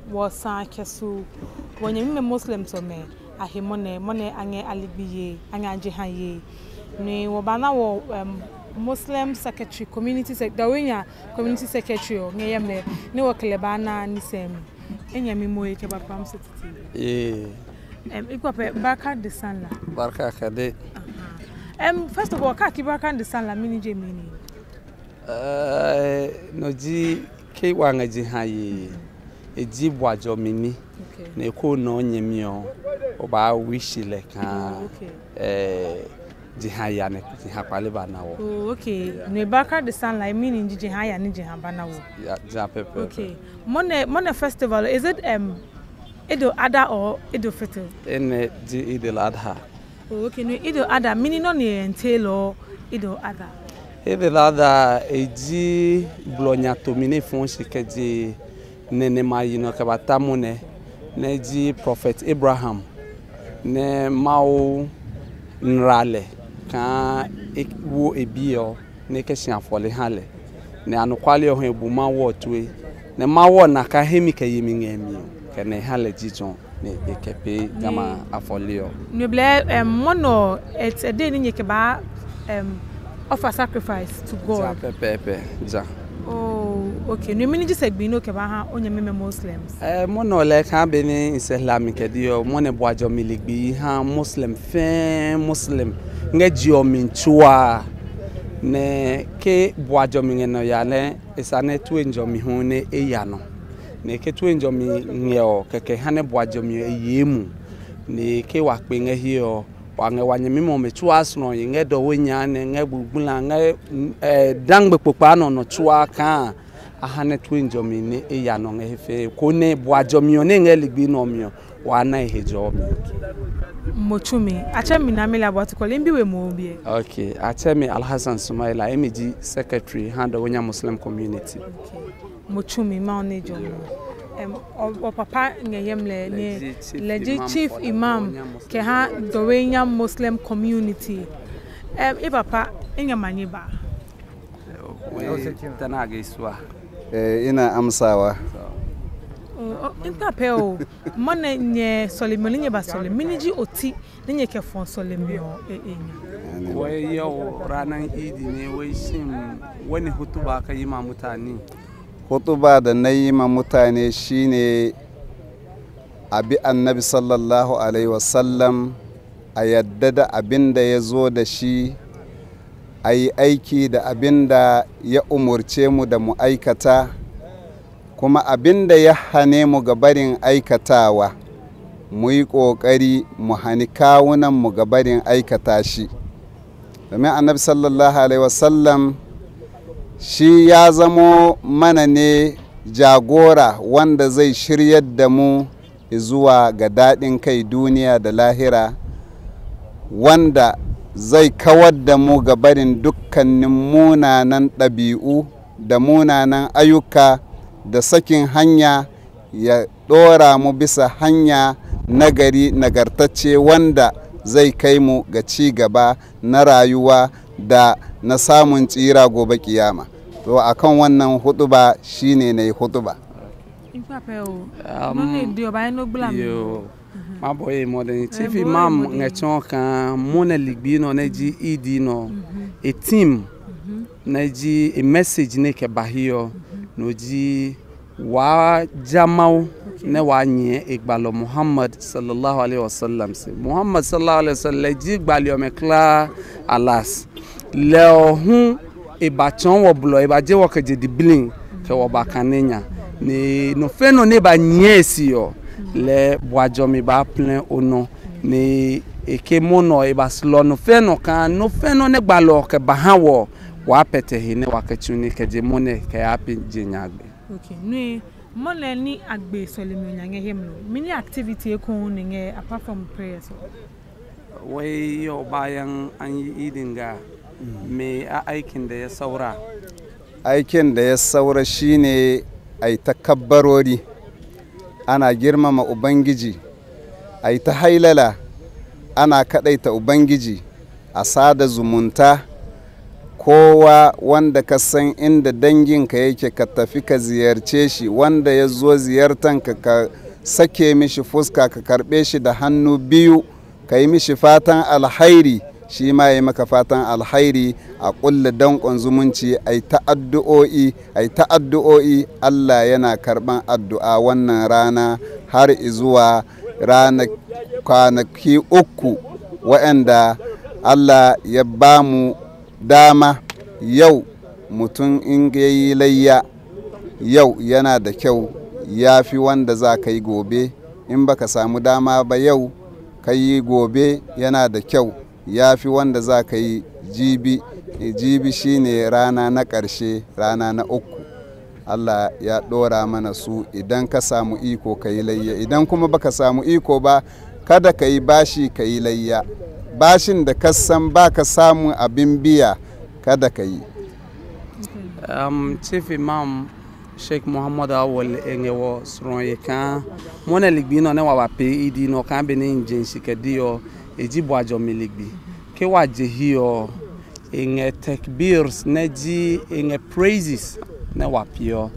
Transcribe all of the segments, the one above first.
was kesu when you Muslim to me ahimone mone ange alibiye anga jehaye ni wobana wo Muslim secretary community Dawhenya community secretary ngeyemle ni wo klebana ni sem enyami moye ke ba pam city ikwape barka de sanla barka kade first of all ka ki barka de sanla mini je mini no ji ke wanga jehaye eji bwajo mini na ko no nyemio oba wishile kan jihaya ne jihapale bana wo okay ne barka de sunlight meaning jihaya ne jihaba wo ja pepe okay mone festival is it Idul Adha or Idul Fitr in Idul Adha okay no Idul Adha meaning no ne entail or Idul Adha Idul Adha eji blonya to mine fon shikeji nene mayino kabatamune neji prophet Abraham ne mau nrale kan wo ebio ne kesian fole hale ne anukwale ohun ebuma wo tuwe ne mawo na ka hemi ka yemi ngemi ke ne hale jijon ne ekepe jama afolio ne ble mono it's a day ni ba offer sacrifice to God pepe ja oh okay no mini just egbi no ke ba ha onyeme Muslims mono le kan be ni Islamic dio mone boajo miligbi ha Muslim fe Muslim ngejio minchua ne ke boajo mingeno yale isane tu enjo mi hune eyano ne ke tu enjo mi ngeo keke hane boajo mi eyemu ne ke wakpe ngehio wange wanyemi mo mechua asno yenge Dawhenya ne ngebugbula nge dangbe popa no chua kan ahane tu enjo mi ne eyano ngefe ko ne boajo mi one ngeligbi no mi wana ehejo mi Mochumi achemi na mele about ko lembi we mo bi okay achemi Alhassan Sumaila MG secretary Dawhenya Muslim community okay Mochumi ma onejo o papa ngeyemle ne legit chief imam ke ha Dawhenya Muslim community e papa enyamanye ba tanaga iswa ina amsawa inta peo mone nye solemoni nye ba soleminiji oti nye ke fon solemio enya we yo ranan idi ne we sim wani hutuba ka yi ma mutane hutuba da nayi ma mutane shine abi annabi sallallahu alaihi wasallam a yadda da abinda yazo da shi ayi aiki da abinda ya umurce mu da mu aikata kuma abinda ya hane mu gabarin aikatawa mu yi ƙoƙari mu hani kawunan mu gabarin aikata shi domin annabi sallallahu alaihi wasallam shi ya zamo mana ne jagora wanda zai shiryar da mu zuwa ga daɗin kai duniya da lahira wanda zai kawar da mu gabarin dukkanin munanan ɗabi'u da munanan ayyuka da sakin hanya ya dora mu bisa hanya nagari nagartacce wanda zai kai mu ga ci gaba na rayuwa da na samun tsira gobe kiyama to akan wannan hutuba shine nayi hutuba ma boye modern chief imam ngechon kan mona ligbi no neji idi no a team neji a message ne ke bahio noji wa jamau ne wa nye igbalo Muhammad sallallahu alaihi wasallam se Muhammad sallallahu alaihi wasallam ji gbalio me kla alas le ohun ibachon wo blo ibaje wo keje di billing ke wo bakanenya ni no feno ne ba nye si yo le boajo mi ba plein ono ni eke mono iba slo no feno kan no feno ne gbalo ke bahawo wa pete hine wa kachuni keje mone ke api jinyagbe okay ni mole ni agbe solemi onyange hemno mini activity e ko ninge apart from prayers wai yo bayan an yi idinga me aikin da ya saura aikin da ya saura shine ai takabbarori ana girmama ubangiji ai ta hailala ana kadaita ubangiji a sada zumunta kowa wanda ka san inda danginka yake ka tafi ka ziyarce shi, wanda ya zo ziyartanka ka sake mishi fuska ka karbe shi da hannu biyu ka yi mishi fatan alhairi, shi ma yi maka fatan alhairi, a ƙulla danƙon zumunci, ai ta'addu'o'i. Allah yana karɓan addu'a wannan rana har izuwa kwanaki 3 waɗanda Allah ya ba mu dama. Yau mutum in ya yi layya yau yana da kyau, ya fi wanda za ka yi gobe. In baka samu dama ba yau ka yi gobe yana da kyau, ya fi wanda za ka yi jibi. Jibi shine rana na ƙarshe, rana na 3. Allah ya ɗora mana su. Idan ka samu iko ka yi layya, idan kuma baka samu iko ba kada ka yi bashi ka yi layya. Bashin da ka san baka samu abin biya kada ka yi. Chief Imam Sheikh Muhammad Awol engewo sronye kan mona ligbi no ne wa pe idi no kan be ne njensi kedio ejibo ajo miligbi ke wa je hiyo enge takbirs neji enge praises ne wa pio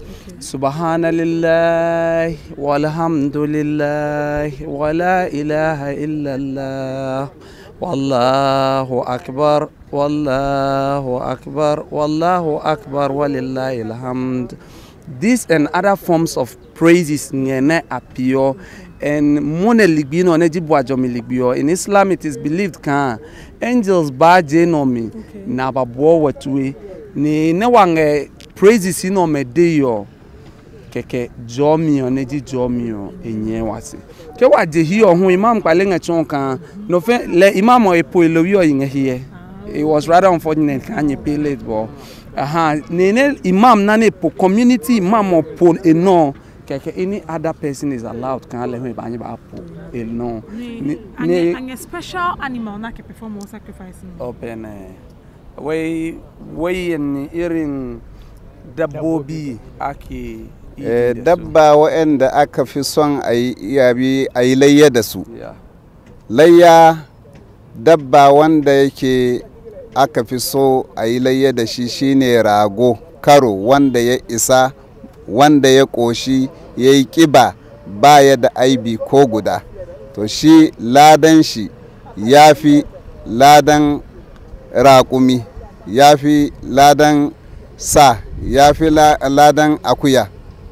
subhanallah walhamdulillah wala ilaha illallah wallahu akbar wallahu akbar wallahu akbar walillahil hamd. These and other forms of praises ngene appear and mone ligbino nejibu ajomi ligbio. In Islam it is believed kan angels ba genomi na babo wetwe ni ne wange praises ino medeyo keke jomio neji jomio enye wase ke waje hiyo hu imam kwale ngechon kan no fe le imam o epo elowi o yin here. It was rather unfortunate kan ye pay late bo nene imam nane po community imam o po eno keke any other person is allowed kan le hu ba yin ba po eno ni a special animal na ke perform sacrifice open way in irin dabbobi ake dabba waɗanda aka fi son a yi layya da su. Layya dabba wanda yake aka fi so a yi layya da shi shine rago, karo wanda ya isa, wanda ya ƙoshi, ya yi ƙiba, baya da aibi ko guda. To shi ladan shi ya fi ladan raƙumi, ya fi ladan sa, ya fi ladan akuya.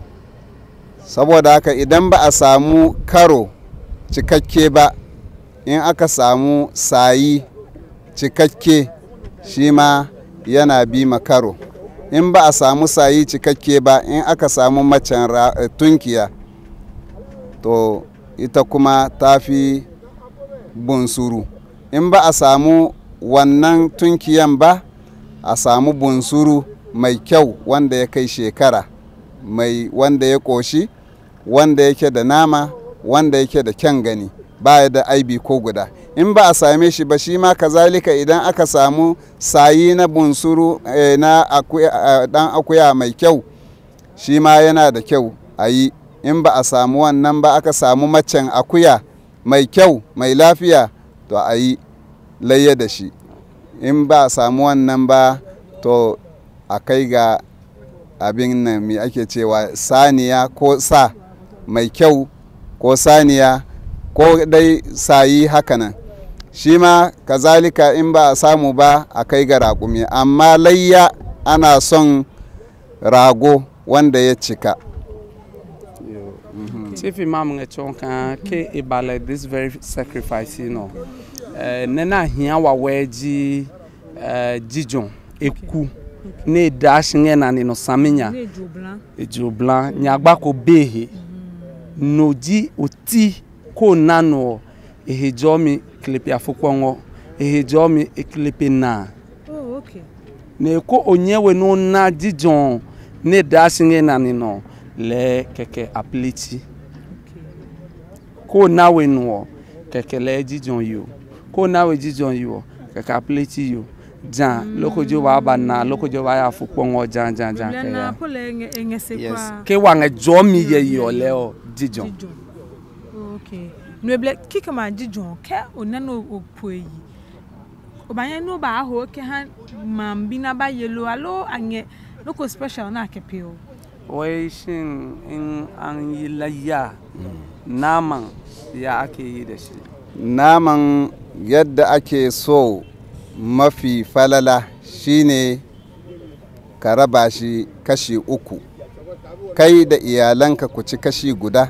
Saboda haka idan ba a samu karo cikakke ba, in aka samu sayi cikakke shi ma yana bi makaro. In ba a samu sayi cikakke ba, in aka samu macen tunkiya to ita kuma ta fi bunsuru. In ba a samu wannan tunkiyan ba, a samu bunsuru mai kyau wanda ya kai shekara, mai wanda ya ƙoshi, wanda yake da nama, wanda yake da kyan gani, baya da aibi ko guda. In ba a same shi ba shi ma kazalika idan aka samu sayi na bunsuru na dan akuya mai kyau, shi ma yana da kyau a yi. In ba a samu wannan ba aka samu macen akuya mai kyau mai lafiya to a yi layya da shi. In ba a samu wannan ba to a kai ga abin nan mai ake cewa saniya ko sa mai kyau ko saniya ko dai sayi hakanan. Shi ma kazalika in ba a samu ba a kai ga raƙumi, amma layya ana son rago wanda ya cika. Chief Imam ngechon kan ke ibale this very sacrifice nena hia wa weji jijon eku ne dash ngena ni no saminya ejo blanc nyagba ko behe noji oti ko nano ehejomi klepe afokwongo ehejomi eklepe na ne ko onyewe no na jijon ne dash ngena ni no le keke aplichi ko nawe no keke le jijon yo ko nawe jijon yo keke aplichi yo jan lokojo wa bana lokojo wa ya fupongo jan ke ya yes ke wa nge jomi ye yo le o jijon okay no ble kika ma jijon ke onano opoyi obanya no ba ho ke han mam bi na ba yellow alo anye no ko special na kepio wai shin in an yi layya naman ya ake yi da shi naman yadda ake so mafi falala shine ka raba shi kashi 3 kai da iyalanka ku ci kashi guda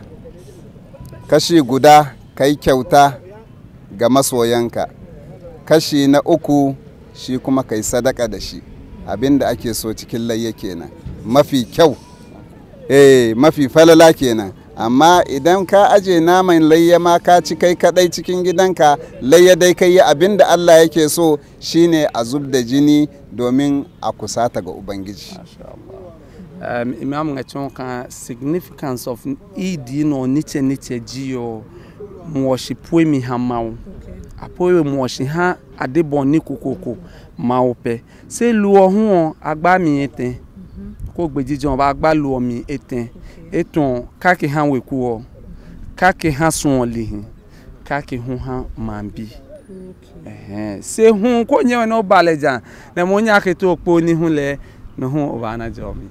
kai kyauta ga masoyanka kashi na 3 shi kuma kai sadaka da shi abinda ake so cikin layya kenan mafi kyau mafi falala kenan amma idan ka aje naman layya ma ka ci kai kadai cikin gidanka layya dai kai abinda Allah yake so shine a zub da jini domin a kusata ga ubangiji Imam ngachonka significance of idi no niche jiyo mwoshi poemi hamao apoe mwoshi ha adeboni kokoko maope se luo hu agba mi eten ko gbejijon ba agba luo mi eten eton kake han weku kake han sun lihin kake hu han mambi se hu ko nyewe no balejan na mo nya ke to po ni hu le no hu obana jomi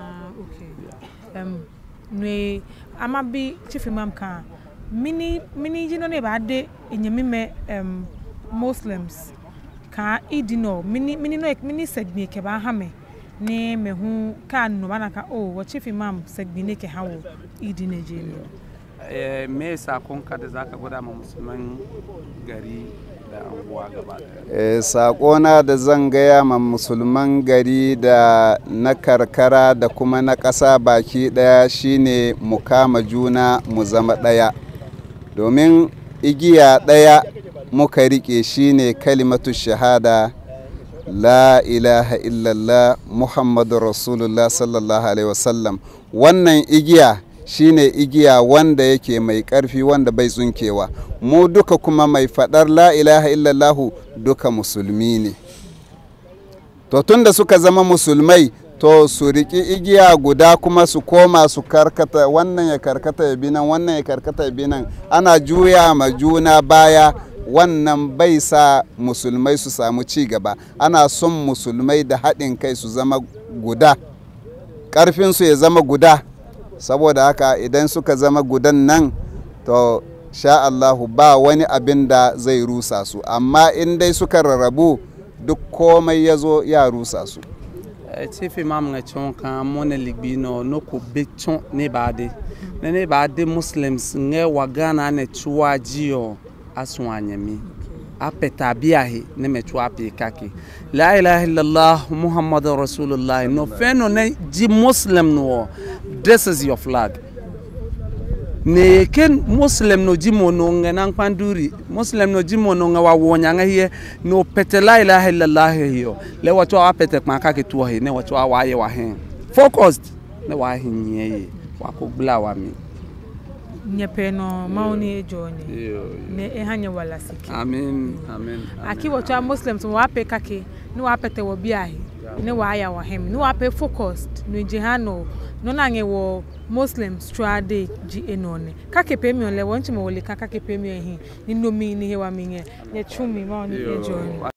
nwe amabi chief imam kan mini jino ne ba de enyemime muslims ka idino mini segbi ke ba ha me ne me hu kan no bana ka wo chief imam segbi ne ke hawo idine je ne me sakon ka da zaka gwada ma musulman gari da anguwa gaba sakona da zan gaya ma musulman gari da na karkara da kuma na ƙasa baki ɗaya shine mu kama juna mu zama ɗaya domin igiya ɗaya muka riƙe shine kalimatu shahada la ilaha illallah muhammadu rasulullah sallallahu alaihi wasallam wannan igiya shine igiya wanda yake mai ƙarfi wanda bai tsunkewa mu duka kuma mai faɗar la ilaha illallahu duka musulmi ne to tunda suka zama musulmai to su riƙi igiya guda kuma su koma su karkata wannan ya karkata ya binan wannan ya karkata ya binan ana juya ma juna baya wannan bai sa musulmai su samu ci gaba ana son musulmai da haɗin kai su zama guda ƙarfinsu ya zama guda saboda haka idan suka zama gudan nan to sha Allahu ba wani abin da zai rusa su amma in dai suka rarrabu duk komai ya zo ya rusa su Chief Imam ngachon kan mone ligbino no ko bechon ne baade Muslims nge wagana ne chuajio aswanyami apeta biahi ne mechwa pikaki la ilaha illallah muhammadur rasulullah no feno ne ji Muslim no this is your flag ne ken Muslim no jimo no ngana panduri Muslim no jimo no ngawa wonya ngahiye no pete la ilaha illallah hiyo le watu apete kmaka ketu he ne watu waye wa hen focused ne wa hinye wa ko bla wa mi nyepe no mauni ejoni ne ehanye wala siki amen aki watu Muslims wa ape kake ne wa apete wo biahi ne wa aya wa hem ne wa ape focused no jihano no nange wo Muslims trade ji enone kake pemi ole wonchi mo wole kake pemi ehin ni nomi ni hewa minye ne chumi mauni ejoni